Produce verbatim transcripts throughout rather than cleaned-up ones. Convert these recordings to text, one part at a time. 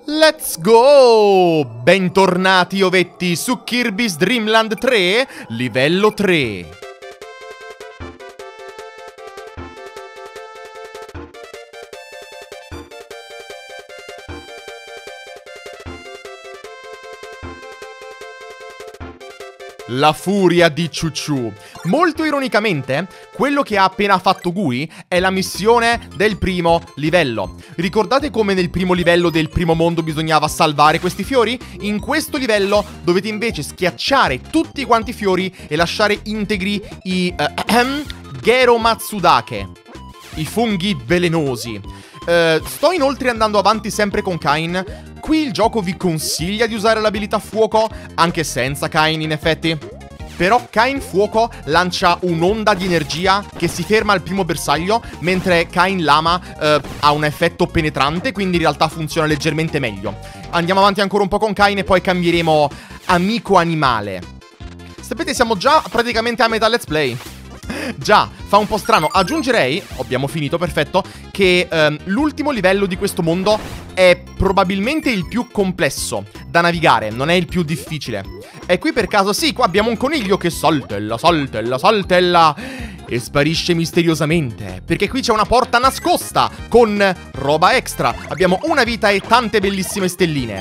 Let's go! Bentornati ovetti su Kirby's Dream Land tre, livello tre. La furia di Chuchu. Molto ironicamente, quello che ha appena fatto Gui è la missione del primo livello. Ricordate come nel primo livello del primo mondo bisognava salvare questi fiori? In questo livello dovete invece schiacciare tutti quanti i fiori e lasciare integri i uh, Gero Matsudake, i funghi velenosi. Uh, sto inoltre andando avanti sempre con Kain. Qui il gioco vi consiglia di usare l'abilità fuoco, anche senza Kain in effetti. Però Kain fuoco lancia un'onda di energia che si ferma al primo bersaglio, mentre Kain lama eh, ha un effetto penetrante, quindi in realtà funziona leggermente meglio. Andiamo avanti ancora un po' con Kain e poi cambieremo amico animale. Sapete, siamo già praticamente a metà let's play. Già, fa un po' strano. Aggiungerei, abbiamo finito, perfetto, che ehm, l'ultimo livello di questo mondo è probabilmente il più complesso da navigare, non è il più difficile. E qui per caso, sì, qua abbiamo un coniglio che saltella, saltella, saltella e sparisce misteriosamente, perché qui c'è una porta nascosta con roba extra. Abbiamo una vita e tante bellissime stelline.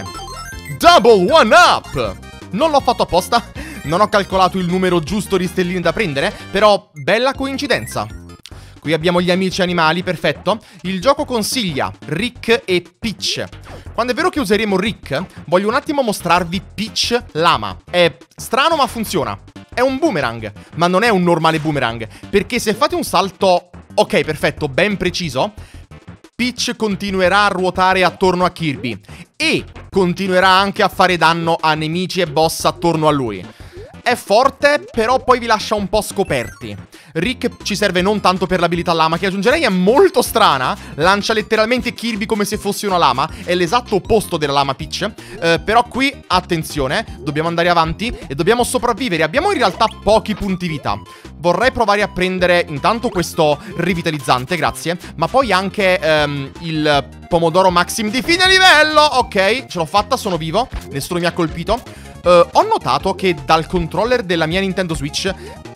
Double one up! Non l'ho fatto apposta. Non ho calcolato il numero giusto di stelline da prendere, però bella coincidenza. Qui abbiamo gli amici animali, perfetto. Il gioco consiglia Rick e Peach. Quando è vero che useremo Rick, voglio un attimo mostrarvi Peach Lama. È strano ma funziona. È un boomerang, ma non è un normale boomerang, perché se fate un salto, ok, perfetto, ben preciso, Peach continuerà a ruotare attorno a Kirby e continuerà anche a fare danno a nemici e boss attorno a lui. È forte, però poi vi lascia un po' scoperti. Rick ci serve non tanto per l'abilità lama, che aggiungerei è molto strana. Lancia letteralmente Kirby come se fosse una lama. È l'esatto opposto della lama Peach. eh, Però qui, attenzione, dobbiamo andare avanti e dobbiamo sopravvivere. Abbiamo in realtà pochi punti vita. Vorrei provare a prendere intanto questo rivitalizzante, grazie. Ma poi anche ehm, il pomodoro Maxim di fine livello. Ok, ce l'ho fatta, sono vivo. Nessuno mi ha colpito. Uh, ho notato che dal controller della mia Nintendo Switch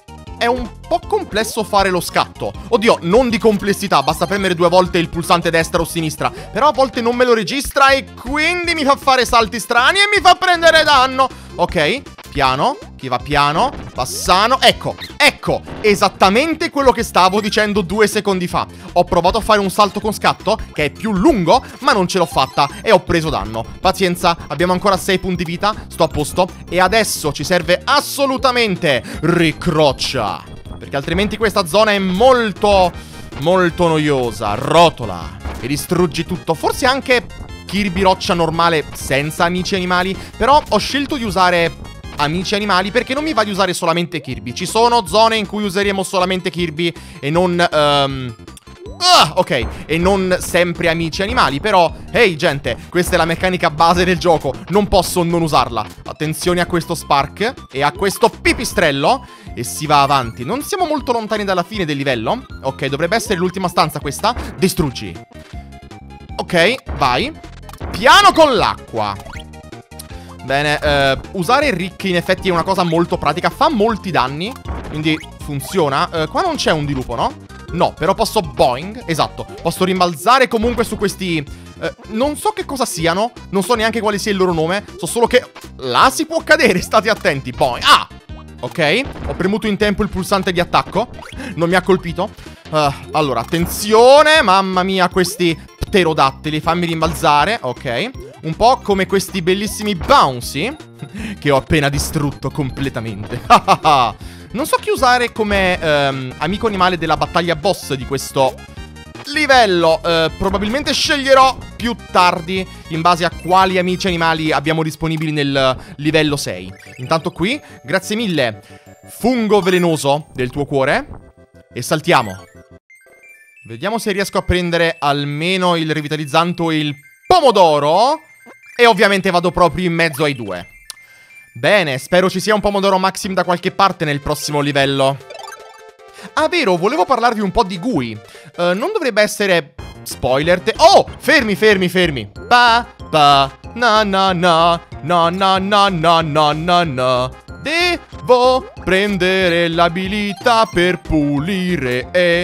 è un po' complesso fare lo scatto. Oddio, non di complessità, basta premere due volte il pulsante destra o sinistra. Però a volte non me lo registra e quindi mi fa fare salti strani e mi fa prendere danno. Ok, piano, chi va piano, va sano. Ecco, ecco, esattamente quello che stavo dicendo due secondi fa. Ho provato a fare un salto con scatto, che è più lungo, ma non ce l'ho fatta e ho preso danno. Pazienza, abbiamo ancora sei punti vita, sto a posto. E adesso ci serve assolutamente Ricroccia, perché altrimenti questa zona è molto, molto noiosa. Rotola e distruggi tutto. Forse anche Kirby Roccia normale senza amici animali, però ho scelto di usare amici animali perché non mi va di usare solamente Kirby. Ci sono zone in cui useremo solamente Kirby e non um... ah, ok, e non sempre amici animali. Però, hey gente, questa è la meccanica base del gioco, non posso non usarla. Attenzione a questo Spark e a questo pipistrello. E si va avanti. Non siamo molto lontani dalla fine del livello. Ok, dovrebbe essere l'ultima stanza questa. Distruggi. Ok, vai. Piano con l'acqua. Bene, eh, usare Rick in effetti è una cosa molto pratica. Fa molti danni, quindi funziona. eh, Qua non c'è un dirupo, no? No, però posso boing, esatto. Posso rimbalzare comunque su questi eh, non so che cosa siano. Non so neanche quale sia il loro nome. So solo che là si può cadere, state attenti. Boing, ah, ok, ho premuto in tempo il pulsante di attacco. Non mi ha colpito. uh, Allora, attenzione, mamma mia, questi pterodattili, fammi rimbalzare. Ok, un po' come questi bellissimi bouncy che ho appena distrutto completamente. Non so chi usare come um, amico animale della battaglia boss di questo livello. uh, Probabilmente sceglierò più tardi in base a quali amici animali abbiamo disponibili nel livello sei. Intanto qui, grazie mille fungo velenoso del tuo cuore. E saltiamo. Vediamo se riesco a prendere almeno il rivitalizzante o il pomodoro. E ovviamente vado proprio in mezzo ai due. Bene, spero ci sia un pomodoro Maxim da qualche parte nel prossimo livello. Ah, vero, volevo parlarvi un po' di Gui. uh, Non dovrebbe essere spoiler te- Oh, fermi, fermi, fermi. Pa, pa, Na na na, na na na na na na na. Devo prendere l'abilità per pulire e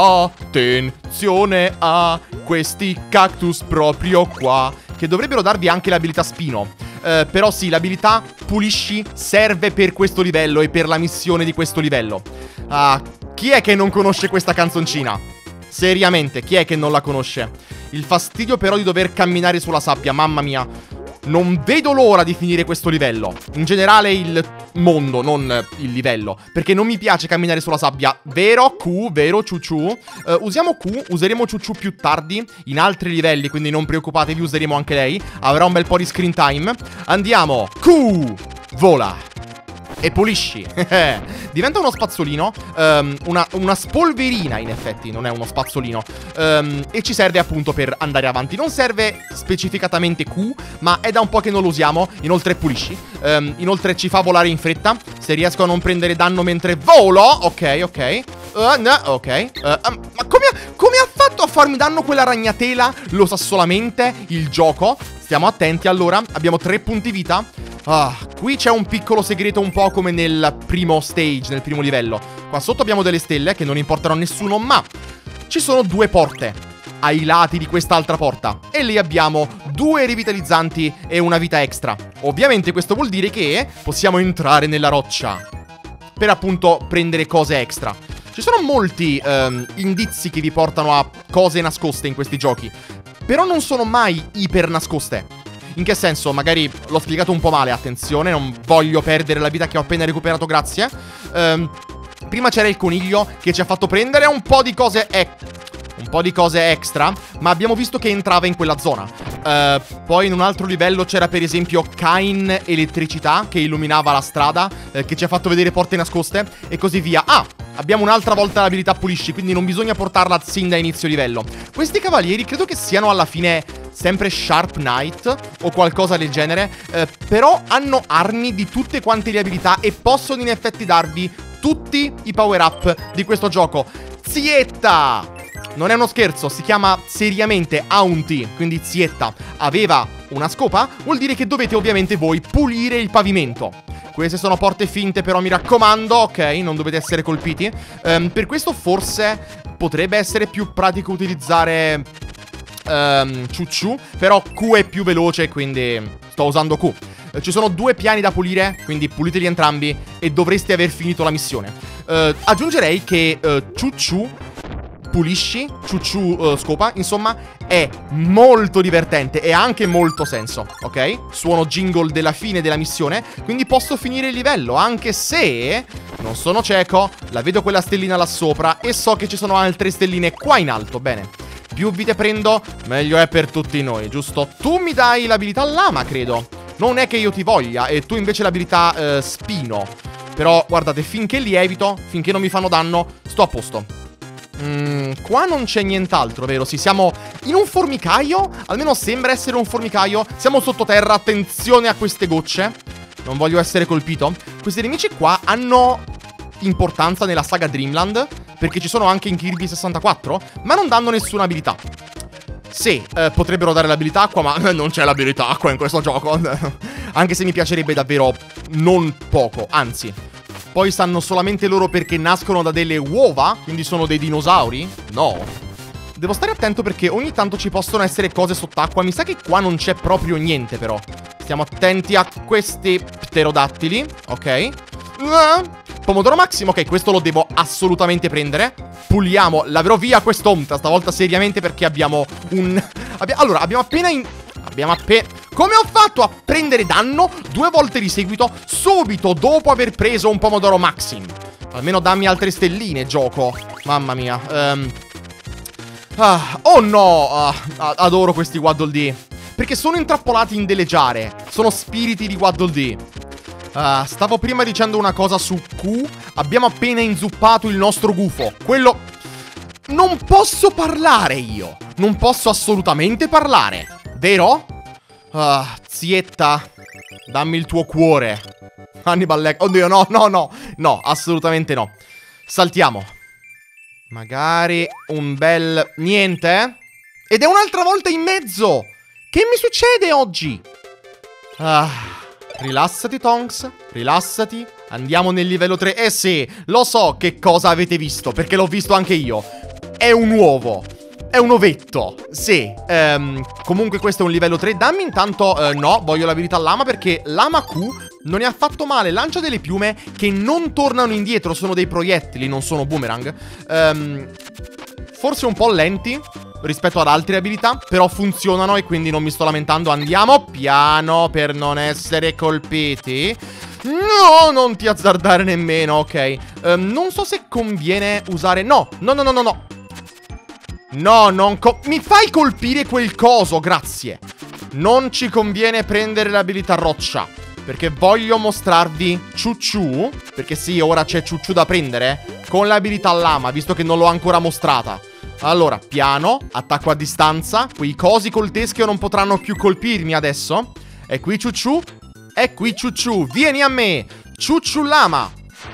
attenzione a questi cactus proprio qua, che dovrebbero darvi anche l'abilità spino. Uh, però sì, l'abilità pulisci serve per questo livello e per la missione di questo livello. Ah, chi è che non conosce questa canzoncina? Seriamente, chi è che non la conosce? Il fastidio però di dover camminare sulla sabbia, mamma mia. Non vedo l'ora di finire questo livello. In generale il mondo, non il livello, perché non mi piace camminare sulla sabbia. Vero Q, vero Ciuciu. uh, Usiamo Q, useremo Ciuciu più tardi in altri livelli, quindi non preoccupatevi, useremo anche lei. Avrà un bel po' di screen time. Andiamo, Q, vola e pulisci. Diventa uno spazzolino, um, una, una spolverina in effetti, non è uno spazzolino, um, e ci serve appunto per andare avanti. Non serve specificatamente Q, ma è da un po' che non lo usiamo. Inoltre pulisci, um, inoltre ci fa volare in fretta. Se riesco a non prendere danno mentre volo. Ok, ok, uh, no, ok, uh, um, ma come ha, come ha fatto a farmi danno quella ragnatela? Lo sa solamente il gioco. Stiamo attenti allora. Abbiamo tre punti vita. Ah, qui c'è un piccolo segreto, un po' come nel primo stage, nel primo livello. Qua sotto abbiamo delle stelle che non importano a nessuno, ma ci sono due porte ai lati di quest'altra porta e lì abbiamo due rivitalizzanti e una vita extra. Ovviamente questo vuol dire che possiamo entrare nella roccia per appunto prendere cose extra. Ci sono molti um, indizi che vi portano a cose nascoste in questi giochi, però non sono mai iper nascoste. In che senso? Magari l'ho spiegato un po' male, attenzione, non voglio perdere la vita che ho appena recuperato, grazie. um, Prima c'era il coniglio che ci ha fatto prendere un po' di cose e un po' di cose extra, ma abbiamo visto che entrava in quella zona. uh, Poi in un altro livello c'era per esempio Kain Elettricità che illuminava la strada, uh, che ci ha fatto vedere porte nascoste e così via. Ah, abbiamo un'altra volta l'abilità pulisci, quindi non bisogna portarla sin da inizio livello. Questi cavalieri credo che siano alla fine sempre Sharp Knight o qualcosa del genere, eh, però hanno armi di tutte quante le abilità e possono in effetti darvi tutti i power up di questo gioco. Zietta! Non è uno scherzo, si chiama seriamente Auntie, quindi Zietta. Aveva una scopa, vuol dire che dovete ovviamente voi pulire il pavimento. Queste sono porte finte, però mi raccomando, ok, non dovete essere colpiti. um, Per questo forse potrebbe essere più pratico utilizzare um, Ciuciu, però Q è più veloce, quindi sto usando Q. uh, Ci sono due piani da pulire, quindi puliteli entrambi e dovreste aver finito la missione. uh, Aggiungerei che uh, Ciuciu pulisci, Ciuciu uh, scopa, insomma, è molto divertente e ha anche molto senso, ok? Suono jingle della fine della missione, quindi posso finire il livello, anche se non sono cieco, la vedo quella stellina là sopra e so che ci sono altre stelline qua in alto, bene. Più vite prendo, meglio è per tutti noi, giusto? Tu mi dai l'abilità lama, credo. Non è che io ti voglia, e tu invece l'abilità uh, spino. Però, guardate, finché li evito, finché non mi fanno danno, sto a posto. Mm, qua non c'è nient'altro, vero? Sì, siamo in un formicaio. Almeno sembra essere un formicaio. Siamo sottoterra, attenzione a queste gocce. Non voglio essere colpito. Questi nemici qua hanno importanza nella saga Dreamland, perché ci sono anche in Kirby sessantaquattro, ma non danno nessuna abilità. Sì, eh, potrebbero dare l'abilità acqua, ma non c'è l'abilità acqua in questo gioco. Anche se mi piacerebbe davvero non poco, anzi. Poi sanno solamente loro perché nascono da delle uova, quindi sono dei dinosauri? No. Devo stare attento perché ogni tanto ci possono essere cose sott'acqua. Mi sa che qua non c'è proprio niente, però. Stiamo attenti a questi pterodattili, ok. uh, Pomodoro Maximo, ok, questo lo devo assolutamente prendere. Puliamo, laverò via quest'onta stavolta seriamente perché abbiamo un... Abbi allora, abbiamo appena in... Abbiamo appena... Come ho fatto a prendere danno due volte di seguito subito dopo aver preso un Pomodoro Maxim? Almeno dammi altre stelline, gioco. Mamma mia. um... ah, Oh no, ah, adoro questi Waddle Dee, perché sono intrappolati in delle giare. Sono spiriti di Waddle Dee. uh, Stavo prima dicendo una cosa su Q. Abbiamo appena inzuppato il nostro gufo. Quello... Non posso parlare io. Non posso assolutamente parlare, vero? Ah, Zietta, dammi il tuo cuore. Hannibal Lecter. Oddio, no, no, no. No, assolutamente no. Saltiamo. Magari un bel... Niente? Ed è un'altra volta in mezzo. Che mi succede oggi? Ah, rilassati, Tonks. Rilassati. Andiamo nel livello tre. Eh sì, lo so che cosa avete visto, perché l'ho visto anche io. È un uovo. È un ovetto. Sì. Um, comunque questo è un livello tre. Dammi intanto... Uh, no, voglio l'abilità lama perché lama Q non è affatto male. Lancia delle piume che non tornano indietro. Sono dei proiettili, non sono boomerang. Um, forse un po' lenti rispetto ad altre abilità, però funzionano e quindi non mi sto lamentando. Andiamo piano per non essere colpiti. No, non ti azzardare nemmeno, ok. um, Non so se conviene usare... No, no, no, no, no, no. No, non co... Mi fai colpire quel coso, grazie. Non ci conviene prendere l'abilità roccia, perché voglio mostrarvi Ciucciù. Perché sì, ora c'è Ciucciù da prendere con l'abilità lama, visto che non l'ho ancora mostrata. Allora, piano, attacco a distanza. Quei cosi col teschio non potranno più colpirmi adesso. E qui Ciucciù. E qui Ciucciù, vieni a me. Ciucciù lama.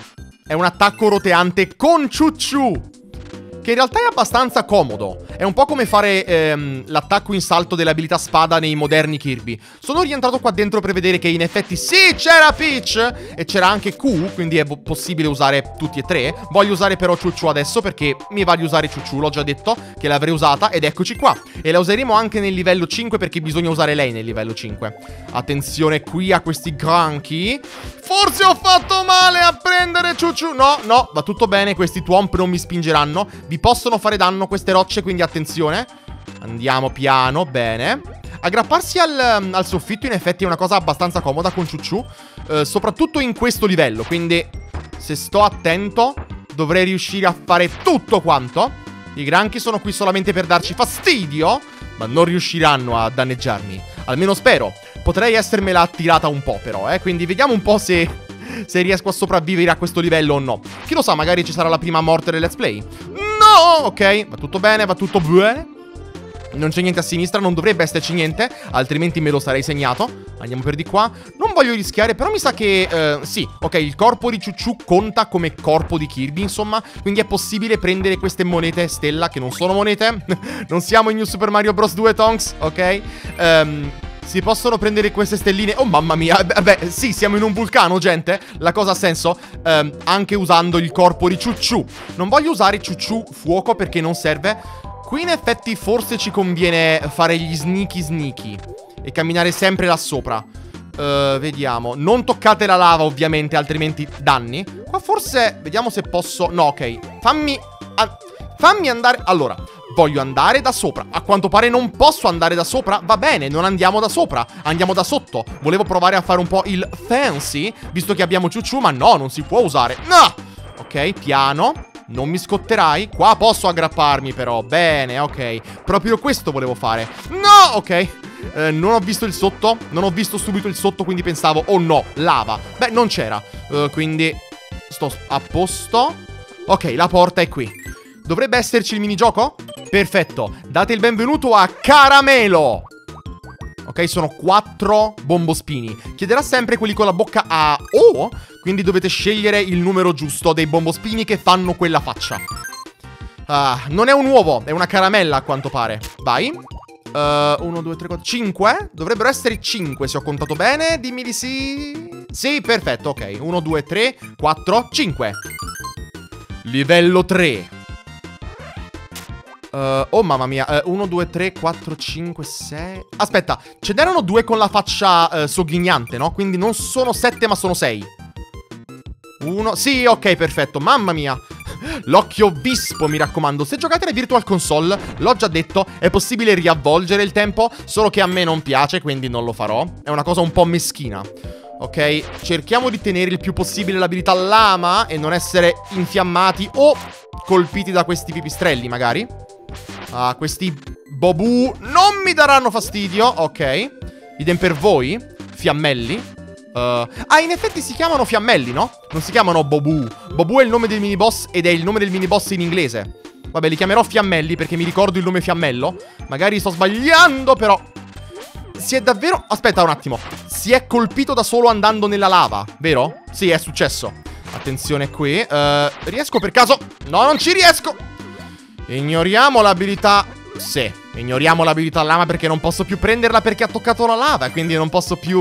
È un attacco roteante con Ciucciù, che in realtà è abbastanza comodo. È un po' come fare ehm, l'attacco in salto dell'abilità spada nei moderni Kirby. Sono rientrato qua dentro per vedere che in effetti sì, c'era Peach e c'era anche Q, quindi è possibile usare tutti e tre. Voglio usare però Ciucciù adesso perché mi va di usare Ciucciù, l'ho già detto che l'avrei usata ed eccoci qua. E la useremo anche nel livello cinque perché bisogna usare lei nel livello cinque. Attenzione qui a questi granchi. Forse ho fatto male a prendere Ciucciù. No, no, va tutto bene, questi Thwomp non mi spingeranno. Vi possono fare danno queste rocce, quindi attenzione. Andiamo piano, bene. Aggrapparsi al, al soffitto in effetti è una cosa abbastanza comoda con Ciucciù, eh, soprattutto in questo livello. Quindi se sto attento dovrei riuscire a fare tutto quanto. I granchi sono qui solamente per darci fastidio, ma non riusciranno a danneggiarmi. Almeno spero. Potrei essermela attirata un po' però, eh. Quindi vediamo un po' se... se riesco a sopravvivere a questo livello o no. Chi lo sa, magari ci sarà la prima morte del let's play. No, ok, va tutto bene, va tutto bene. Non c'è niente a sinistra, non dovrebbe esserci niente, altrimenti me lo sarei segnato. Andiamo per di qua. Non voglio rischiare, però mi sa che... Uh, sì, ok, il corpo di Ciucciù conta come corpo di Kirby, insomma. Quindi è possibile prendere queste monete stella, che non sono monete. Non siamo in New Super Mario Bros. due, Tonks, ok? Um... Si possono prendere queste stelline. Oh mamma mia. Beh, sì, siamo in un vulcano, gente. La cosa ha senso, ehm, anche usando il corpo di Ciucciù. Non voglio usare Ciucciù fuoco perché non serve. Qui in effetti forse ci conviene fare gli sneaky sneaky e camminare sempre là sopra. uh, Vediamo. Non toccate la lava ovviamente, altrimenti danni. Qua forse, vediamo se posso. No, ok. Fammi Fammi andare. Allora, voglio andare da sopra. A quanto pare non posso andare da sopra. Va bene, non andiamo da sopra, andiamo da sotto. Volevo provare a fare un po' il fancy, visto che abbiamo Ciucciù, ma no, non si può usare. No! Ok, piano. Non mi scotterai. Qua posso aggrapparmi però. Bene, ok. Proprio questo volevo fare. No, ok. eh, Non ho visto il sotto. Non ho visto subito il sotto, quindi pensavo, oh no, lava. Beh, non c'era, uh, quindi sto a posto. Ok, la porta è qui. Dovrebbe esserci il minigioco? Perfetto, date il benvenuto a Caramelo. Ok, sono quattro bombospini. Chiederà sempre quelli con la bocca a O, quindi dovete scegliere il numero giusto dei bombospini che fanno quella faccia. Ah, non è un uovo, è una caramella a quanto pare. Vai. uno, due, tre, quattro, cinque. Dovrebbero essere cinque se ho contato bene. Dimmi di sì. Sì, perfetto, ok. uno, due, tre, quattro, cinque. Livello tre. Uh, oh mamma mia, uh, uno, due, tre, quattro, cinque, sei. Aspetta, ce n'erano due con la faccia uh, sogghignante, no? Quindi non sono sette ma sono sei. Uno, sì, ok, perfetto, mamma mia. L'occhio vispo, mi raccomando. Se giocate alle Virtual Console, l'ho già detto, è possibile riavvolgere il tempo, solo che a me non piace, quindi non lo farò. È una cosa un po' meschina. Ok, cerchiamo di tenere il più possibile l'abilità lama e non essere infiammati o colpiti da questi pipistrelli, magari. Ah, questi Bobu non mi daranno fastidio. Ok. Idem per voi, fiammelli. uh, Ah, in effetti si chiamano fiammelli, no? Non si chiamano Bobu. Bobu è il nome del miniboss ed è il nome del miniboss in inglese. Vabbè, li chiamerò fiammelli perché mi ricordo il nome fiammello. Magari sto sbagliando, però si è davvero... Aspetta un attimo. Si è colpito da solo andando nella lava, vero? Sì, è successo. Attenzione qui. uh, Riesco per caso? No, non ci riesco. Ignoriamo l'abilità. Sì, ignoriamo l'abilità lama perché non posso più prenderla perché ha toccato la lava, quindi non posso più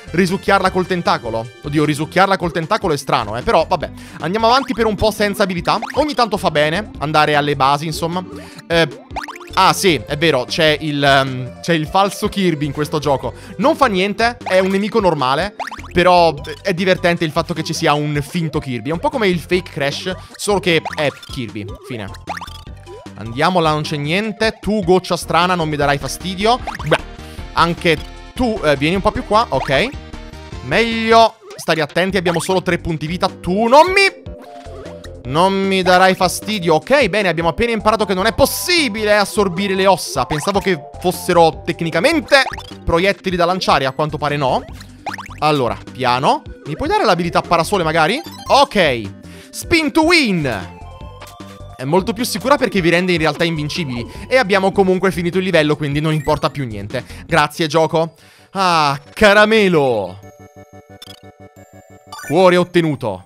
risucchiarla col tentacolo. Oddio, risucchiarla col tentacolo è strano, eh. Però, vabbè. Andiamo avanti per un po' senza abilità. Ogni tanto fa bene andare alle basi, insomma. Eh... Ah, sì, è vero, c'è il, um, c'è il falso Kirby in questo gioco. Non fa niente, è un nemico normale, però è divertente il fatto che ci sia un finto Kirby. È un po' come il fake Crash, solo che è Kirby. Fine. Andiamo, là non c'è niente. Tu, goccia strana, non mi darai fastidio. Beh, anche tu, eh, vieni un po' più qua, ok. Meglio stare attenti, abbiamo solo tre punti vita. Tu non mi... Non mi darai fastidio. Ok, bene, abbiamo appena imparato che non è possibile assorbire le ossa. Pensavo che fossero tecnicamente proiettili da lanciare, a quanto pare no. Allora, piano. Mi puoi dare l'abilità parasole magari? Ok. Spin to win. È molto più sicura perché vi rende in realtà invincibili. E abbiamo comunque finito il livello, quindi non importa più niente. Grazie, gioco. Ah, caramelo. Cuore ottenuto.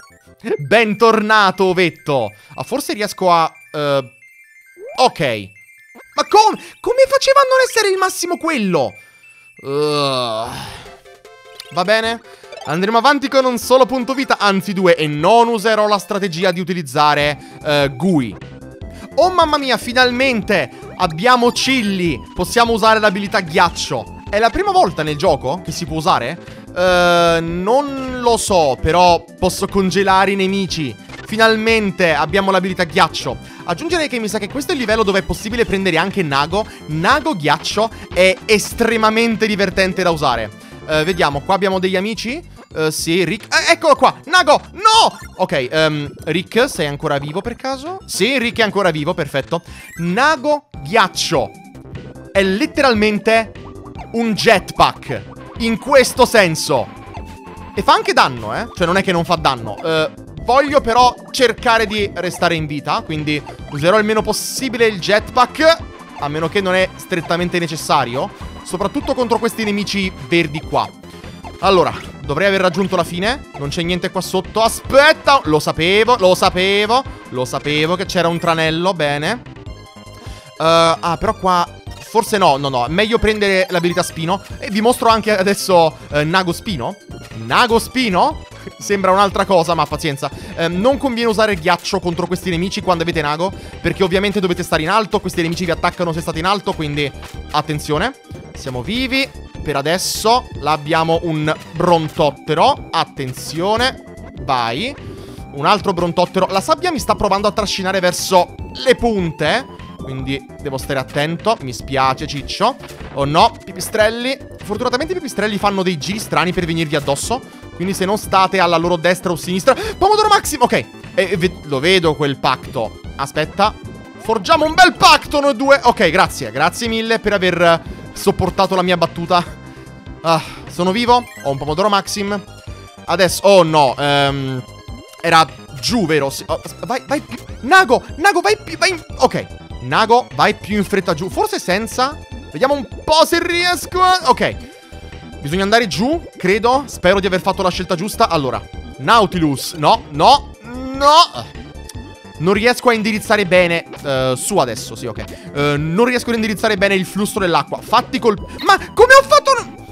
Bentornato, ovetto. Ah, forse riesco a... Uh... Ok. Ma come? Come faceva a non essere il massimo quello? Uh... Va bene. Andremo avanti con un solo punto vita, anzi due. E non userò la strategia di utilizzare uh, Gui. Oh mamma mia, finalmente abbiamo Chilli. Possiamo usare l'abilità ghiaccio. È la prima volta nel gioco che si può usare? Uh, non lo so, però posso congelare i nemici. Finalmente abbiamo l'abilità ghiaccio. Aggiungerei che mi sa che questo è il livello dove è possibile prendere anche Nago. Nago ghiaccio è estremamente divertente da usare. uh, Vediamo, qua abbiamo degli amici. uh, Sì, Rick, eh, eccolo qua, Nago, no! Ok, um, Rick, sei ancora vivo per caso? Sì, Rick è ancora vivo, perfetto. Nago ghiaccio è letteralmente un jetpack, in questo senso. E fa anche danno, eh. Cioè non è che non fa danno. uh, Voglio però cercare di restare in vita, quindi userò il meno possibile il jetpack, a meno che non è strettamente necessario, soprattutto contro questi nemici verdi qua. Allora, dovrei aver raggiunto la fine. Non c'è niente qua sotto. Aspetta, lo sapevo, lo sapevo Lo sapevo che c'era un tranello, bene. uh, Ah, però qua... Forse no, no, no, è meglio prendere l'abilità Spino. E vi mostro anche adesso eh, Nago Spino. Nago Spino? Sembra un'altra cosa, ma pazienza. eh, Non conviene usare il ghiaccio contro questi nemici quando avete Nago, perché ovviamente dovete stare in alto. Questi nemici vi attaccano se state in alto, quindi attenzione. Siamo vivi. Per adesso l'abbiamo un Brontottero. Attenzione. Vai. Un altro Brontottero. La sabbia mi sta provando a trascinare verso le punte, quindi devo stare attento. Mi spiace, ciccio. Oh no, pipistrelli. Fortunatamente i pipistrelli fanno dei giri strani per venirvi addosso, quindi se non state alla loro destra o sinistra... Pomodoro Maxim, ok. E, e, lo vedo quel pacto. Aspetta. Forgiamo un bel pacto noi due. Ok, grazie, grazie mille per aver sopportato la mia battuta. Ah, sono vivo. Ho un Pomodoro Maxim. Adesso, oh no, um, era giù, vero? Sì. Oh, vai, vai più. Nago, Nago, vai più, vai. Ok, Nago, vai più in fretta giù. Forse senza. Vediamo un po' se riesco a... Ok, bisogna andare giù, credo. Spero di aver fatto la scelta giusta. Allora, Nautilus. No, no, no. Non riesco a indirizzare bene. uh, Su adesso, sì, ok. uh, Non riesco a indirizzare bene il flusso dell'acqua. Fatti col... Ma come ho fatto...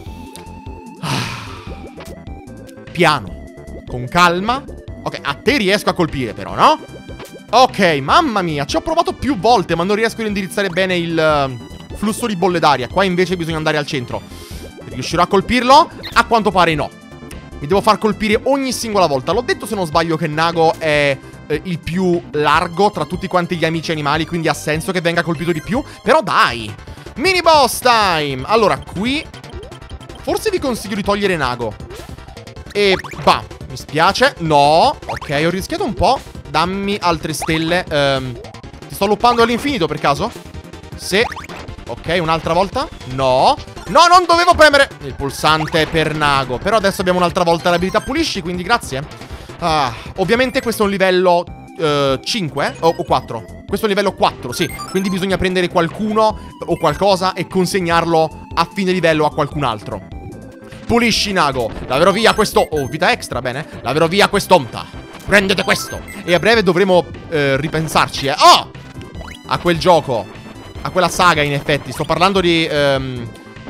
Ah. Piano, con calma. Ok, a te riesco a colpire però, no? Ok, mamma mia, ci ho provato più volte, ma non riesco a indirizzare bene il... Uh, flusso di bolle d'aria. Qua invece bisogna andare al centro. Riuscirò a colpirlo? A quanto pare no. Mi devo far colpire ogni singola volta. L'ho detto se non sbaglio che Nago è eh, il più largo tra tutti quanti gli amici animali, quindi ha senso che venga colpito di più. Però dai, mini boss time. Allora, qui forse vi consiglio di togliere Nago. E bah, mi spiace. No, ok, ho rischiato un po'. Dammi altre stelle. um, Ti sto loppando all'infinito per caso? Sì. Ok, un'altra volta. No, no, non dovevo premere il pulsante per Nago. Però adesso abbiamo un'altra volta l'abilità pulisci, quindi grazie. ah, Ovviamente questo è un livello uh, cinque o, o quattro. Questo è un livello quattro, sì. Quindi bisogna prendere qualcuno o qualcosa e consegnarlo a fine livello a qualcun altro. Pulisci Nago. Laverò via questo... Oh, vita extra, bene. Laverò via quest'onta. Prendete questo. E a breve dovremo uh, ripensarci, eh. Oh! A quel gioco, a quella saga, in effetti. Sto parlando di um,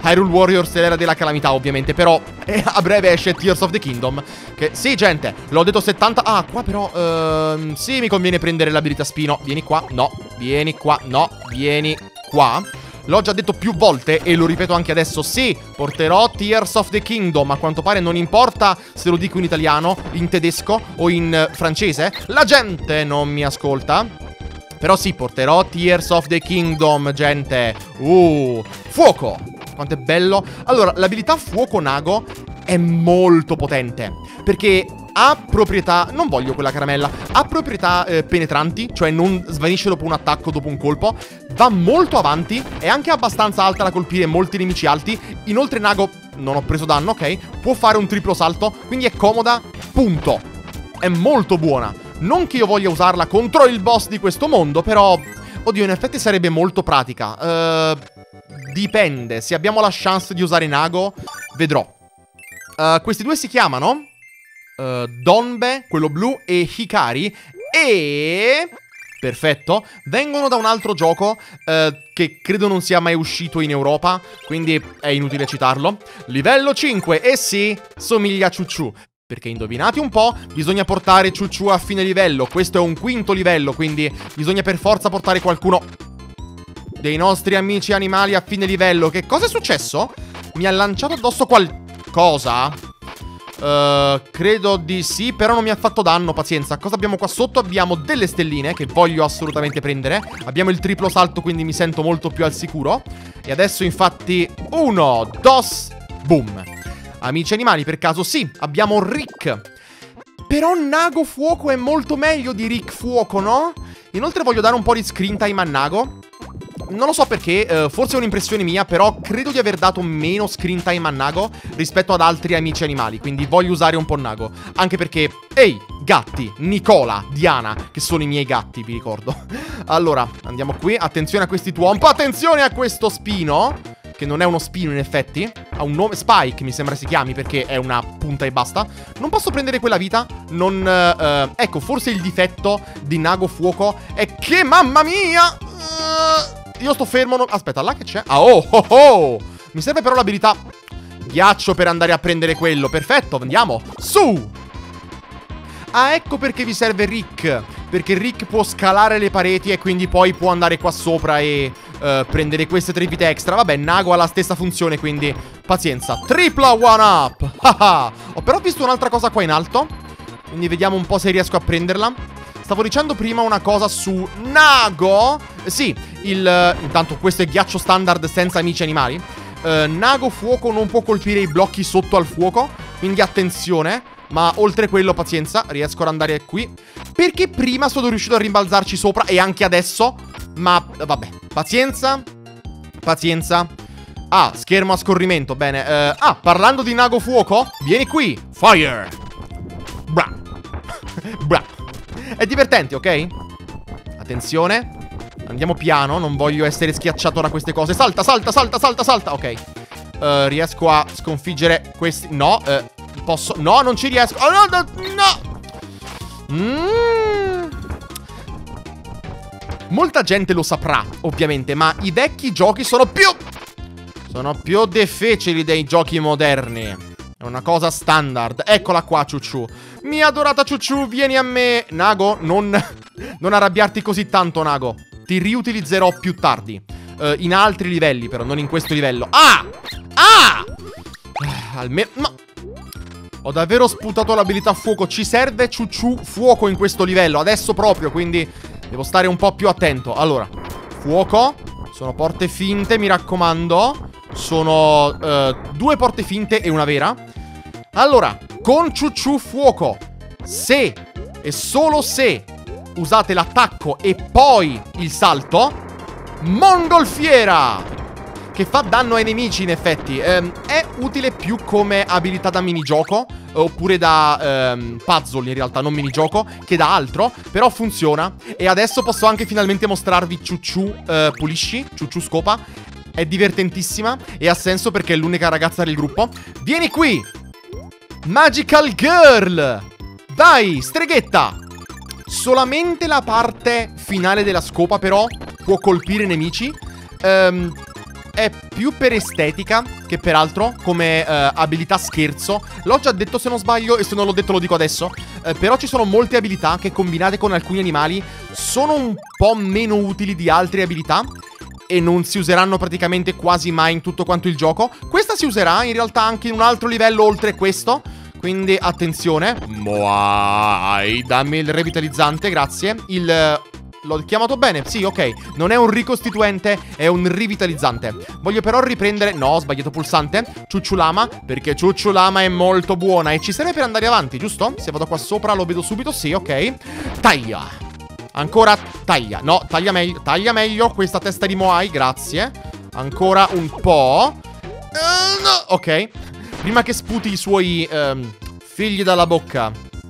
Hyrule Warriors è l'era della calamità, ovviamente. Però eh, a breve esce Tears of the Kingdom. Che sì, gente, l'ho detto settanta. Ah, qua però ehm, sì, mi conviene prendere l'abilità Spino. Vieni qua, no, vieni qua, no, vieni qua. L'ho già detto più volte e lo ripeto anche adesso. Sì, porterò Tears of the Kingdom. A quanto pare non importa se lo dico in italiano, in tedesco o in eh, francese. La gente non mi ascolta. Però sì, porterò Tears of the Kingdom, gente. Uh, fuoco. Quanto è bello. Allora, l'abilità Fuoco Nago è molto potente, perché ha proprietà, non voglio quella caramella, ha proprietà eh, penetranti, cioè non svanisce dopo un attacco, dopo un colpo. Va molto avanti, è anche abbastanza alta da colpire molti nemici alti. Inoltre Nago, non ho preso danno, ok? Può fare un triplo salto, quindi è comoda, punto. È molto buona. Non che io voglia usarla contro il boss di questo mondo, però, oddio, in effetti sarebbe molto pratica. uh, Dipende, se abbiamo la chance di usare Nago, vedrò. uh, Questi due si chiamano Uh, Donbe, quello blu, e Hikari. E... perfetto. Vengono da un altro gioco uh, che credo non sia mai uscito in Europa, quindi è inutile citarlo. Livello cinque. E sì, somiglia a Chuchu, perché indovinate un po', bisogna portare Chuchu a fine livello. Questo è un quinto livello, quindi bisogna per forza portare qualcuno dei nostri amici animali a fine livello. Che cosa è successo? Mi ha lanciato addosso qualcosa? Uh, credo di sì, però non mi ha fatto danno, pazienza. Cosa abbiamo qua sotto? Abbiamo delle stelline che voglio assolutamente prendere. Abbiamo il triplo salto, quindi mi sento molto più al sicuro. E adesso infatti uno, dos, boom. Amici animali, per caso sì, abbiamo Rick. Però Nago Fuoco è molto meglio di Rick Fuoco, no? Inoltre voglio dare un po' di screen time a Nago. Non lo so perché, uh, forse è un'impressione mia, però credo di aver dato meno screen time a Nago rispetto ad altri amici animali, quindi voglio usare un po' Nago. Anche perché, ehi, gatti, Nicola, Diana, che sono i miei gatti, vi ricordo. Allora, andiamo qui, attenzione a questi Thwomp, attenzione a questo Spino, che non è uno Spino in effetti, ha un nome, Spike mi sembra si chiami, perché è una punta e basta. Non posso prendere quella vita, non... Uh, ecco, forse il difetto di Nago Fuoco è che, mamma mia... Uh, io sto fermo, no... aspetta, là che c'è? Ah, oh, oh, oh! Mi serve però l'abilità Ghiaccio per andare a prendere quello. Perfetto, andiamo, su! Ah, ecco perché vi serve Rick. Perché Rick può scalare le pareti e quindi poi può andare qua sopra e uh, prendere queste tre vite extra. Vabbè, Nago ha la stessa funzione, quindi pazienza. Tripla one up! Ho però visto un'altra cosa qua in alto, quindi vediamo un po' se riesco a prenderla. Stavo dicendo prima una cosa su Nago. Sì, il... intanto questo è ghiaccio standard senza amici animali. uh, Nago Fuoco non può colpire i blocchi sotto al fuoco, quindi attenzione. Ma oltre quello, pazienza, riesco ad andare qui, perché prima sono riuscito a rimbalzarci sopra e anche adesso. Ma vabbè, pazienza. Pazienza. Ah, schermo a scorrimento, bene. uh, Ah, parlando di Nago Fuoco, vieni qui. Fire. Bra. Bra. È divertente, ok? Attenzione. Andiamo piano, non voglio essere schiacciato da queste cose. Salta, salta, salta, salta, salta. Ok. uh, Riesco a sconfiggere questi. No, uh, posso. No, non ci riesco. Oh, no, no, no. mm. Molta gente lo saprà, ovviamente, ma i vecchi giochi sono più Sono più difficili dei giochi moderni. È una cosa standard. Eccola qua, Chuchu. Mia adorata Chuchu, vieni a me. Nago, non, non arrabbiarti così tanto, Nago. Ti riutilizzerò più tardi, uh, in altri livelli, però non in questo livello. Ah! Ah! Almeno... ma... ho davvero sputato l'abilità fuoco. Ci serve Chuchu fuoco in questo livello, adesso proprio, quindi devo stare un po' più attento. Allora, fuoco. Sono porte finte, mi raccomando. Sono uh, due porte finte e una vera. Allora, con Chuchu fuoco, se e solo se usate l'attacco e poi il salto, Mongolfiera, che fa danno ai nemici in effetti. ehm, È utile più come abilità da minigioco, oppure da ehm, puzzle in realtà, non minigioco, che da altro, però funziona. E adesso posso anche finalmente mostrarvi Chuchu eh, Pulisci, Chuchu Scopa. È divertentissima e ha senso perché è l'unica ragazza del gruppo. Vieni qui, Magical Girl. Dai, streghetta. Solamente la parte finale della scopa però può colpire i nemici. um, è più per estetica che per altro, come uh, abilità scherzo. L'ho già detto se non sbaglio, e se non l'ho detto lo dico adesso. uh, Però ci sono molte abilità che combinate con alcuni animali sono un po' meno utili di altre abilità e non si useranno praticamente quasi mai in tutto quanto il gioco. Questa si userà in realtà anche in un altro livello oltre questo, quindi attenzione. Moai, dammi il revitalizzante, grazie. Il... L'ho chiamato bene? Sì, ok. Non è un ricostituente, è un rivitalizzante. Voglio però riprendere... No, ho sbagliato pulsante. Ciucciulama, perché Ciucciulama è molto buona e ci serve per andare avanti, giusto? Se vado qua sopra lo vedo subito, sì, ok. Taglia. Ancora taglia. No, taglia meglio. Taglia meglio questa testa di Moai, grazie. Ancora un po'. uh, no. Ok. Prima che sputi i suoi um, figli dalla bocca,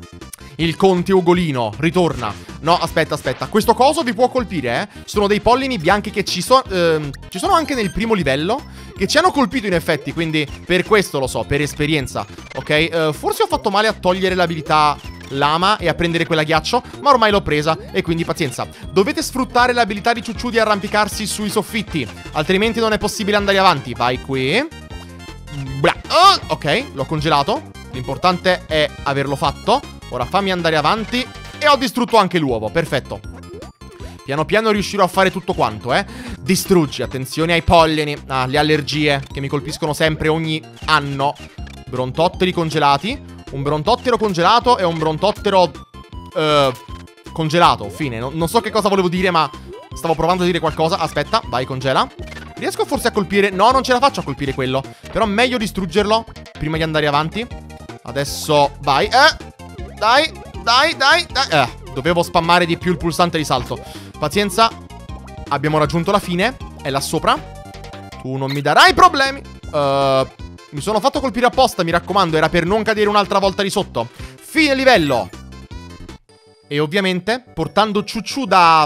il conte Ugolino ritorna. No, aspetta, aspetta. Questo coso vi può colpire, eh? Sono dei pollini bianchi che ci sono... Ehm, ci sono anche nel primo livello, che ci hanno colpito in effetti, quindi per questo lo so, per esperienza. Ok? Uh, forse ho fatto male a togliere l'abilità lama e a prendere quella ghiaccio, ma ormai l'ho presa e quindi pazienza. Dovete sfruttare l'abilità di Ciucciù di arrampicarsi sui soffitti, altrimenti non è possibile andare avanti. Vai qui. Blah. Oh, ok, l'ho congelato. L'importante è averlo fatto. Ora fammi andare avanti. E ho distrutto anche l'uovo, perfetto. Piano piano riuscirò a fare tutto quanto, eh. Distruggi, attenzione ai pollini. Ah, le allergie che mi colpiscono sempre ogni anno. Brontotteri congelati. Un brontottero congelato e un brontottero uh, congelato, fine. non, non so che cosa volevo dire, ma stavo provando a dire qualcosa. Aspetta, vai, congela. Riesco forse a colpire... No, non ce la faccio a colpire quello. Però meglio distruggerlo prima di andare avanti. Adesso, vai. Eh, dai. Dai, dai, dai. Eh, dovevo spammare di più il pulsante di salto. Pazienza. Abbiamo raggiunto la fine. È là sopra. Tu non mi darai problemi. uh, Mi sono fatto colpire apposta, mi raccomando. Era per non cadere un'altra volta di sotto. Fine livello. E ovviamente, portando Ciucciù da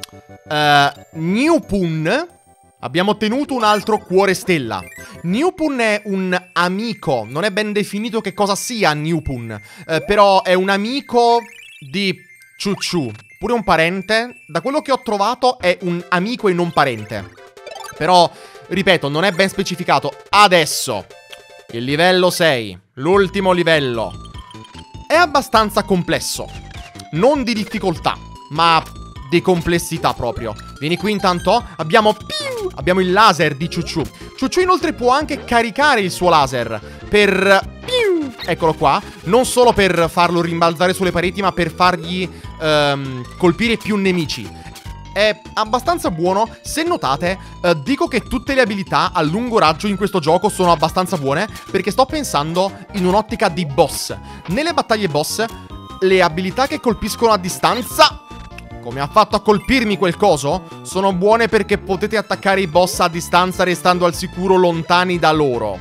uh, Newpun, abbiamo ottenuto un altro cuore stella. Newpun è un amico. Non è ben definito che cosa sia Newpun, eh, però è un amico di Ciucciù. Pure un parente. Da quello che ho trovato è un amico e non parente. Però, ripeto, non è ben specificato. Adesso, il livello sei, l'ultimo livello, è abbastanza complesso. Non di difficoltà, ma di complessità proprio. Vieni qui intanto. Abbiamo... Abbiamo il laser di Ciucciù. Ciucciù inoltre può anche caricare il suo laser per... Eccolo qua. Non solo per farlo rimbalzare sulle pareti, ma per fargli um, colpire più nemici. È abbastanza buono. Se notate, uh, dico che tutte le abilità a lungo raggio in questo gioco sono abbastanza buone, perché sto pensando in un'ottica di boss. Nelle battaglie boss, le abilità che colpiscono a distanza... Come ha fatto a colpirmi quel coso? Sono buone perché potete attaccare i boss a distanza restando al sicuro lontani da loro.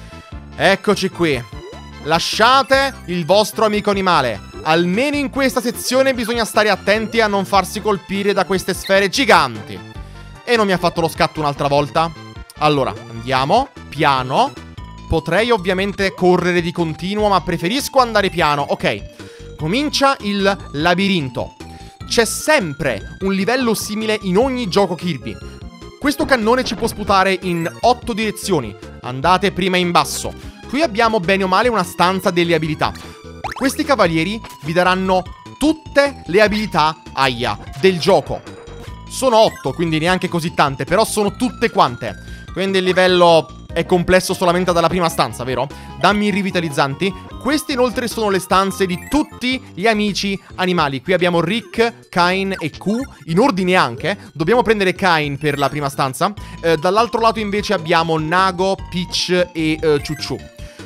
Eccoci qui. Lasciate il vostro amico animale. Almeno in questa sezione bisogna stare attenti a non farsi colpire da queste sfere giganti. E non mi ha fatto lo scatto un'altra volta. Allora, andiamo. Piano. Potrei ovviamente correre di continuo, ma preferisco andare piano. Ok. Comincia il labirinto. C'è sempre un livello simile in ogni gioco Kirby. Questo cannone ci può sputare in otto direzioni. Andate prima in basso. Qui abbiamo bene o male una stanza delle abilità. Questi cavalieri vi daranno tutte le abilità, aia, del gioco. Sono otto, quindi neanche così tante, però sono tutte quante. Quindi il livello è complesso solamente dalla prima stanza, vero? Dammi i rivitalizzanti. Queste inoltre sono le stanze di tutti gli amici animali. Qui abbiamo Rick, Kain e Q, in ordine anche. Dobbiamo prendere Kain per la prima stanza. eh, Dall'altro lato invece abbiamo Nago, Peach e eh, Ciucciù.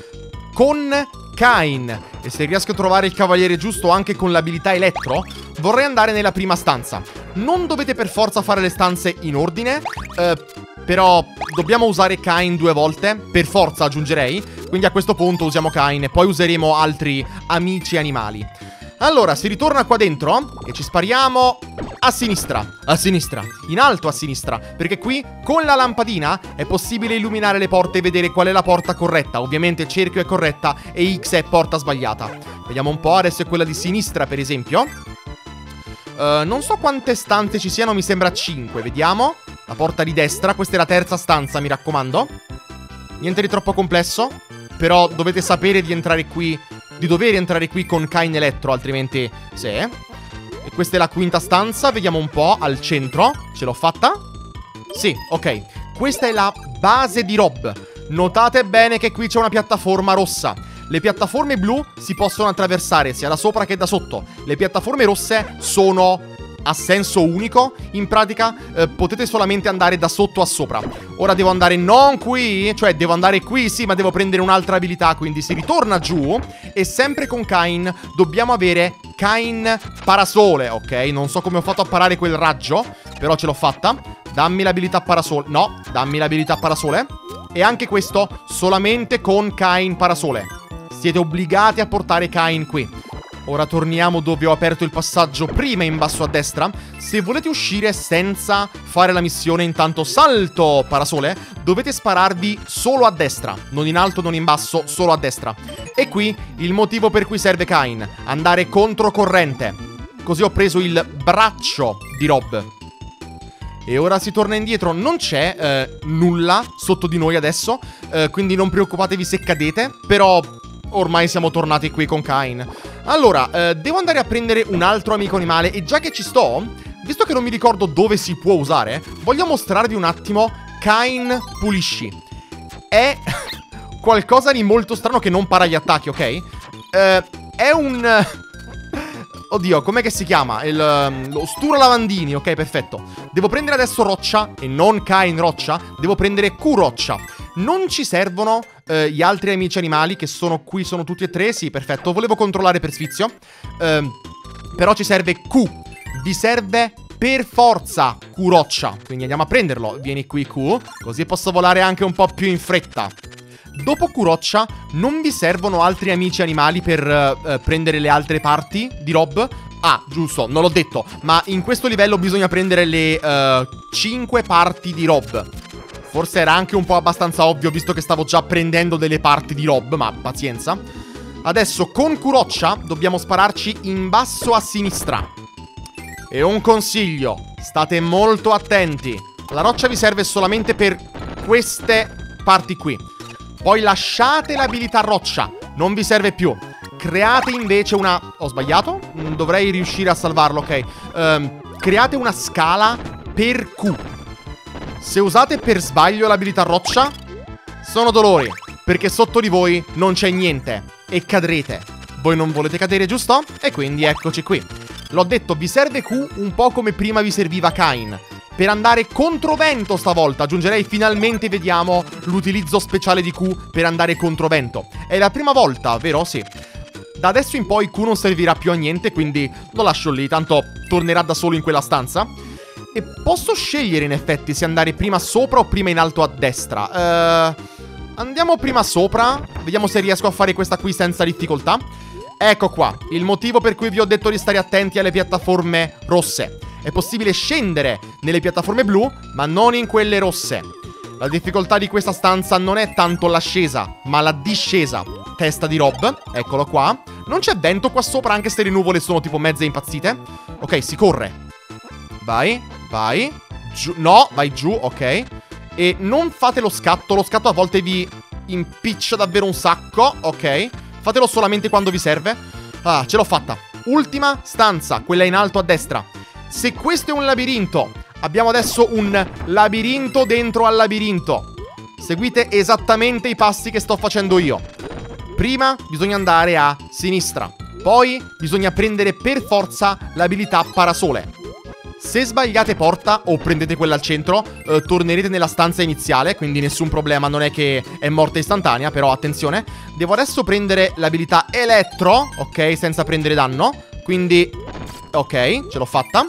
Con Kain, e se riesco a trovare il cavaliere giusto anche con l'abilità elettro, vorrei andare nella prima stanza. Non dovete per forza fare le stanze in ordine, eh, però dobbiamo usare Kain due volte, per forza aggiungerei. Quindi a questo punto usiamo Kain e poi useremo altri amici animali. Allora, si ritorna qua dentro e ci spariamo a sinistra, a sinistra, in alto a sinistra, perché qui con la lampadina è possibile illuminare le porte e vedere qual è la porta corretta. Ovviamente cerchio è corretta e X è porta sbagliata. Vediamo un po', adesso è quella di sinistra per esempio. uh, Non so quante stanze ci siano, mi sembra cinque, vediamo. La porta di destra, questa è la terza stanza, mi raccomando. Niente di troppo complesso, però dovete sapere di entrare qui, di dover entrare qui con Kain Elettro, altrimenti... Sì. E questa è la quinta stanza, vediamo un po', al centro. Ce l'ho fatta? Sì, ok. Questa è la base di Rob. Notate bene che qui c'è una piattaforma rossa. Le piattaforme blu si possono attraversare sia da sopra che da sotto. Le piattaforme rosse sono a senso unico. In pratica eh, potete solamente andare da sotto a sopra. Ora devo andare non qui, cioè devo andare qui sì, ma devo prendere un'altra abilità. Quindi si ritorna giù. E sempre con Kain dobbiamo avere Kain Parasole, ok? Non so come ho fatto a parare quel raggio, però ce l'ho fatta. Dammi l'abilità Parasole. No, dammi l'abilità Parasole. E anche questo solamente con Kain Parasole. Siete obbligati a portare Kain qui. Ora torniamo dove ho aperto il passaggio prima in basso a destra. Se volete uscire senza fare la missione, intanto salto Parasole, dovete spararvi solo a destra. Non in alto, non in basso, solo a destra. E qui il motivo per cui serve Kain: andare controcorrente. Così ho preso il braccio di Rob. E ora si torna indietro. Non c'è eh, nulla sotto di noi adesso, eh, quindi non preoccupatevi se cadete. Però ormai siamo tornati qui con Kain. Allora, eh, devo andare a prendere un altro amico animale. E già che ci sto, visto che non mi ricordo dove si può usare, voglio mostrarvi un attimo Kain Pulisci. È qualcosa di molto strano che non para gli attacchi, ok? Eh, è un... Oddio, com'è che si chiama? Il, lo Stura Lavandini, ok, perfetto. Devo prendere adesso Roccia, e non Kain Roccia. Devo prendere Q Roccia. Non ci servono eh, gli altri amici animali che sono qui, sono tutti e tre. Sì, perfetto, volevo controllare per sfizio. eh, Però ci serve Q. Vi serve per forza Q Roccia. Quindi andiamo a prenderlo. Vieni qui Q, così posso volare anche un po' più in fretta. Dopo Q Roccia non vi servono altri amici animali per uh, prendere le altre parti di Rob. Ah, giusto, non l'ho detto, ma in questo livello bisogna prendere le uh, cinque parti di Rob. Forse era anche un po' abbastanza ovvio, visto che stavo già prendendo delle parti di Rob, ma pazienza. Adesso con Q Roccia dobbiamo spararci in basso a sinistra. E un consiglio: state molto attenti. La roccia vi serve solamente per queste parti qui. Poi lasciate l'abilità roccia, non vi serve più. Create invece una... Ho sbagliato? Dovrei riuscire a salvarlo, ok. um, Create una scala per Q. Se usate per sbaglio l'abilità roccia, sono dolori, perché sotto di voi non c'è niente e cadrete. Voi non volete cadere, giusto? E quindi eccoci qui. L'ho detto, vi serve Q un po' come prima vi serviva Kain. Per andare controvento stavolta. Aggiungerei finalmente, vediamo, l'utilizzo speciale di Q per andare controvento. È la prima volta, vero? Sì. Da adesso in poi Q non servirà più a niente, quindi lo lascio lì, tanto tornerà da solo in quella stanza. E posso scegliere in effetti se andare prima sopra o prima in alto a destra. uh, Andiamo prima sopra. Vediamo se riesco a fare questa qui senza difficoltà. Ecco qua, il motivo per cui vi ho detto di stare attenti alle piattaforme rosse. È possibile scendere nelle piattaforme blu, ma non in quelle rosse. La difficoltà di questa stanza non è tanto l'ascesa, ma la discesa. Testa di Rob, eccolo qua. Non c'è vento qua sopra, anche se le nuvole sono tipo mezze impazzite. Ok, si corre. Vai, vai. Giù, no, vai giù, ok. E non fate lo scatto, lo scatto a volte vi impiccia davvero un sacco, ok. Fatelo solamente quando vi serve. Ah, ce l'ho fatta. Ultima stanza, quella in alto a destra. Se questo è un labirinto, abbiamo adesso un labirinto dentro al labirinto. Seguite esattamente i passi che sto facendo io. Prima bisogna andare a sinistra. Poi bisogna prendere per forza l'abilità Parasole. Se sbagliate porta o prendete quella al centro, eh, tornerete nella stanza iniziale, quindi nessun problema, non è che è morte istantanea, però attenzione. Devo adesso prendere l'abilità Elettro, ok, senza prendere danno. Quindi, ok, ce l'ho fatta.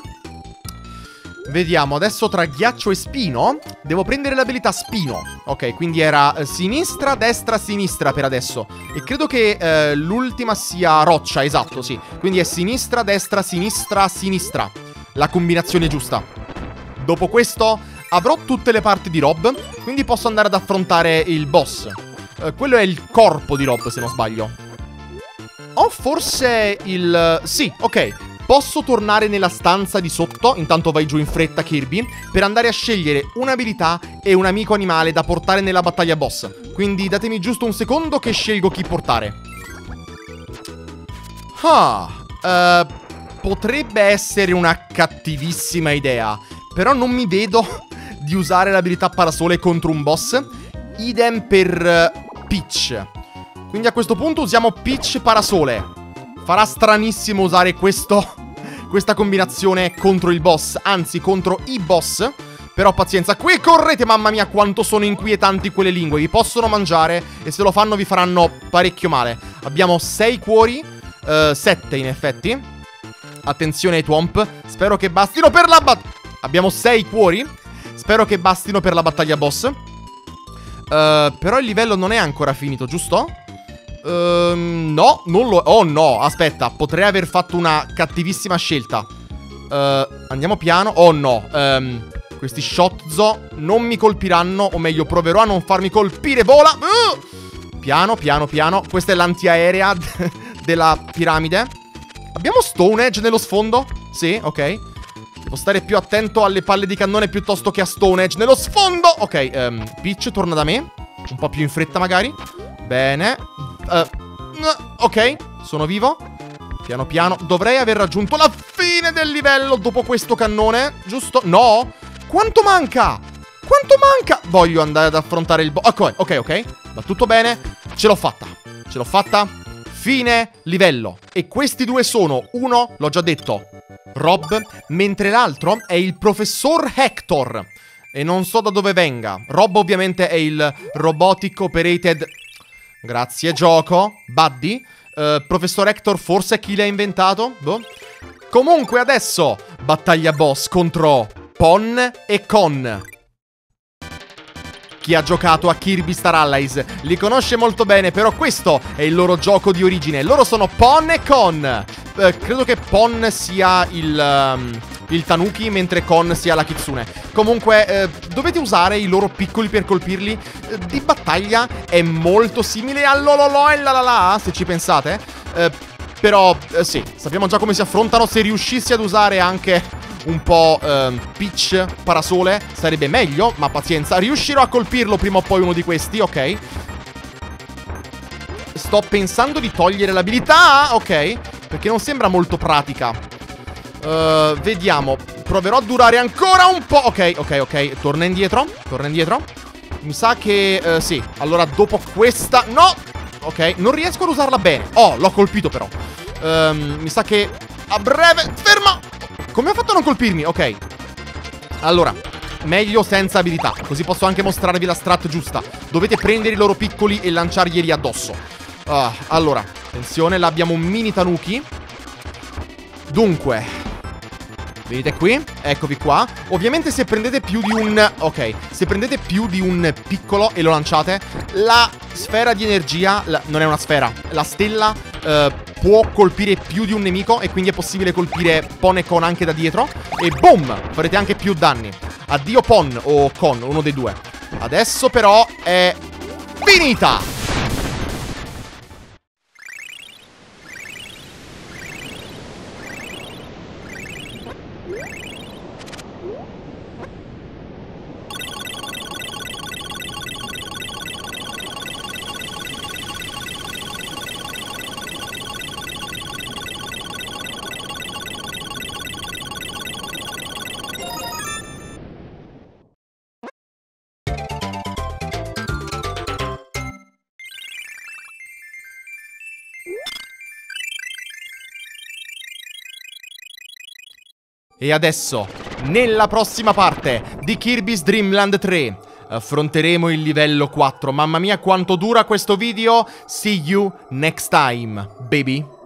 Vediamo, adesso tra ghiaccio e spino devo prendere l'abilità Spino. Ok, quindi era eh, sinistra, destra, sinistra per adesso. E credo che eh, l'ultima sia roccia, esatto, sì. Quindi è sinistra, destra, sinistra, sinistra. La combinazione giusta. Dopo questo avrò tutte le parti di Rob, quindi posso andare ad affrontare il boss. eh, Quello è il corpo di Rob, se non sbaglio. O forse il... Sì, ok. posso tornare nella stanza di sotto, intanto vai giù in fretta Kirby, per andare a scegliere un'abilità e un amico animale da portare nella battaglia boss. Quindi datemi giusto un secondo che scelgo chi portare. Ah, uh, potrebbe essere una cattivissima idea, però non mi vedo di usare l'abilità parasole contro un boss. Idem per uh, Peach. Quindi a questo punto usiamo Peach parasole. Farà stranissimo usare questo, questa combinazione contro il boss, anzi contro i boss. Però pazienza, qui correte, mamma mia quanto sono inquietanti quelle lingue. Vi possono mangiare e se lo fanno vi faranno parecchio male. Abbiamo sei cuori, uh, sette in effetti. Attenzione ai Thwomp, spero che bastino per la battaglia. Abbiamo sei cuori, spero che bastino per la battaglia boss. uh, Però il livello non è ancora finito, giusto? Uh, no, non lo... Oh no, aspetta, potrei aver fatto una cattivissima scelta. uh, Andiamo piano. Oh no, um, questi Shotzo non mi colpiranno, o meglio proverò a non farmi colpire. Vola! uh! Piano, piano, piano. Questa è l'antiaerea della piramide. Abbiamo Stone Edge nello sfondo? Sì, ok. Devo stare più attento alle palle di cannone piuttosto che a Stone Edge nello sfondo. Ok, um, Peach torna da me. Un po' più in fretta magari. Bene. uh, Ok, sono vivo. Piano piano. Dovrei aver raggiunto la fine del livello dopo questo cannone, giusto? No? Quanto manca? Quanto manca? Voglio andare ad affrontare il boss. Ok, ok, ok. Va tutto bene. Ce l'ho fatta. Ce l'ho fatta. Fine livello. E questi due sono, uno, l'ho già detto, Rob, mentre l'altro è il professor Hector. E non so da dove venga. Rob ovviamente è il Robotic Operated... Grazie, gioco. Buddy. Uh, professor Hector forse è chi l'ha inventato? Boh. Comunque adesso, battaglia boss contro Pon e Con. Chi ha giocato a Kirby Star Allies li conosce molto bene, però questo è il loro gioco di origine. Loro sono Pon e Con. eh, Credo che Pon sia il, um, il Tanuki, mentre Con sia la Kitsune. Comunque eh, dovete usare i loro piccoli per colpirli. eh, Di battaglia è molto simile a Lololo e Lalala, se ci pensate. eh, Però eh, sì, sappiamo già come si affrontano. Se riuscissi ad usare anche un po' ehm, Peach parasole sarebbe meglio, ma pazienza, riuscirò a colpirlo prima o poi uno di questi, ok. Sto pensando di togliere l'abilità, ok, perché non sembra molto pratica. uh, Vediamo, proverò a durare ancora un po'. Ok, ok, ok, torna indietro, torna indietro. Mi sa che, uh, sì, allora dopo questa, no, ok, non riesco ad usarla bene. Oh, l'ho colpito però. um, Mi sa che a breve, ferma. Come ho fatto a non colpirmi? Ok. Allora, meglio senza abilità, così posso anche mostrarvi la strat giusta. Dovete prendere i loro piccoli e lanciarglieli addosso. uh, Allora, attenzione, là abbiamo un mini Tanuki. Dunque, vedete qui? Eccovi qua. Ovviamente se prendete più di un... Ok, se prendete più di un piccolo e lo lanciate, la sfera di energia... La... Non è una sfera, la stella... Uh, può colpire più di un nemico e quindi è possibile colpire Pon e Con anche da dietro. E boom! Farete anche più danni. Addio Pon o Con, uno dei due. Adesso però è finita! E adesso, nella prossima parte di Kirby's Dream Land tre, affronteremo il livello quattro. Mamma mia quanto dura questo video. See you next time, baby.